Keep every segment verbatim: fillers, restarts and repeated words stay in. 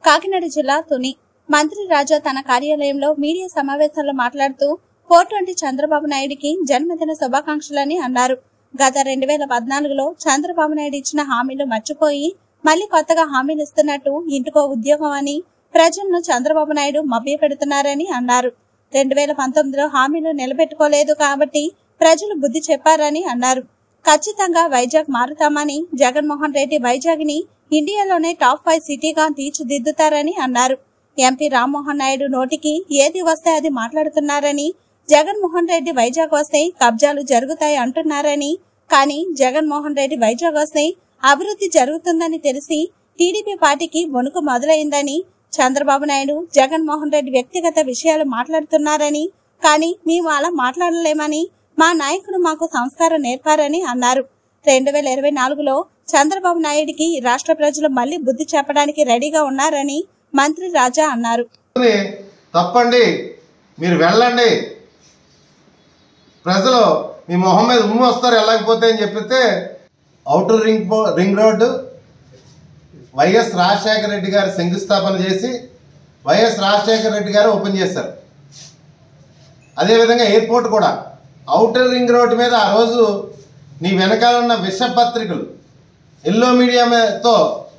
కాకినాడ జిల్లా తుని మంత్రి రాజా తన కార్యాలయంలో మీడియా సమావేశంలో మాట్లాడుతూ ఫోర్ ట్వంటీ చంద్రబాబు నాయుడికి జన్మదిన శుభాకాంక్షలని అన్నారు. గత రెండు వేల పద్నాలుగులో చంద్రబాబు నాయుడు ఇచ్చిన హామీలు మర్చిపోయి మళ్లీ కొత్తగా హామీలు ఇస్తున్నట్టు ఇంటికో ఉద్యోగం అని ప్రజలను చంద్రబాబు నాయుడు మభ్య పెడుతున్నారని అన్నారు. రెండు వేల పంతొమ్మిదిలో హామీలు నిలబెట్టుకోలేదు కాబట్టి ప్రజలు బుద్ధి చెప్పారని అన్నారు. ఖచ్చితంగా వైజాగ్ మారుతామని, జగన్మోహన్ రెడ్డి వైజాగ్ ని ఇండియాలోనే టాప్ ఫైవ్ సిటీగా తీర్చిదిద్దుతారని అన్నారు. ఎంపీ రామ్మోహన్ నాయుడు నోటికి ఏది వస్తే అది మాట్లాడుతున్నారని, జగన్మోహన్ రెడ్డి వైజాగ్ వస్తే కబ్జాలు జరుగుతాయి అంటున్నారని, కానీ జగన్మోహన్ రెడ్డి వైజాగ్ వస్తే అభివృద్ధి జరుగుతుందని తెలిసి టీడీపీ పార్టీకి వణుకు మొదలైందని, చంద్రబాబు నాయుడు జగన్మోహన్ రెడ్డి వ్యక్తిగత విషయాలు మాట్లాడుతున్నారని, కానీ మేము అలా మాట్లాడలేమని, మా నాయకుడు మాకు సంస్కారం నేర్పారని అన్నారు. రెండు వేల ఇరవై నాలుగులో చంద్రబాబు నాయుడికి రాష్ట్ర ప్రజలు మళ్లీ బుద్ధి చెప్పడానికి రెడీగా ఉన్నారని మంత్రి రాజా అన్నారు. తప్పండి, మీరు వెళ్ళండి, ప్రజలు మీ మొహం మీద ఉమ్ము వస్తారు వెళ్ళకపోతే అని చెప్పితే outer ring ring road YS Rajasekhara Reddy గారు శంకుస్థాపన చేసి వైఎస్ రాజశేఖర రెడ్డి గారు ఓపెన్ చేశారు. అదేవిధంగా ఎయిర్పోర్ట్ కూడా ఔటర్ రింగ్ రోడ్డు మీద ఆ రోజు నీ వెనకాల ఉన్న విష పత్రికలు ఎల్లో మీడియాతో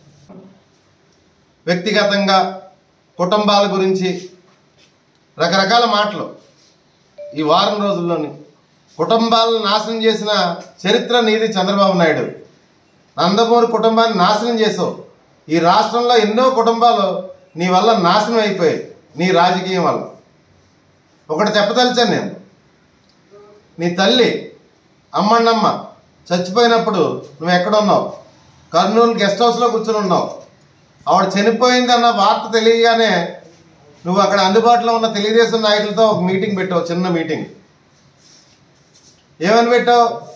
వ్యక్తిగతంగా కుటుంబాల గురించి రకరకాల మాటలు ఈ వారం రోజుల్లోని కుటుంబాలను నాశనం చేసిన చరిత్ర నీది చంద్రబాబు నాయుడు. నందమూరి కుటుంబాన్ని నాశనం చేసావు. ఈ రాష్ట్రంలో ఎన్నో కుటుంబాలు నీ వల్ల నాశనం అయిపోయాయి నీ రాజకీయం వల్ల. ఒకటి చెప్పదలిచాను నేను, నీ తల్లి అమ్మన్నమ్మ చచ్చిపోయినప్పుడు నువ్వు ఎక్కడున్నావు? కర్నూలు గెస్ట్ హౌస్లో కూర్చొని ఉన్నావు. ఆవిడ చనిపోయిందన్న వార్త తెలియగానే నువ్వు అక్కడ అందుబాటులో ఉన్న తెలుగుదేశం నాయకులతో ఒక మీటింగ్ పెట్టావు, చిన్న మీటింగ్. ఏమని పెట్టావు?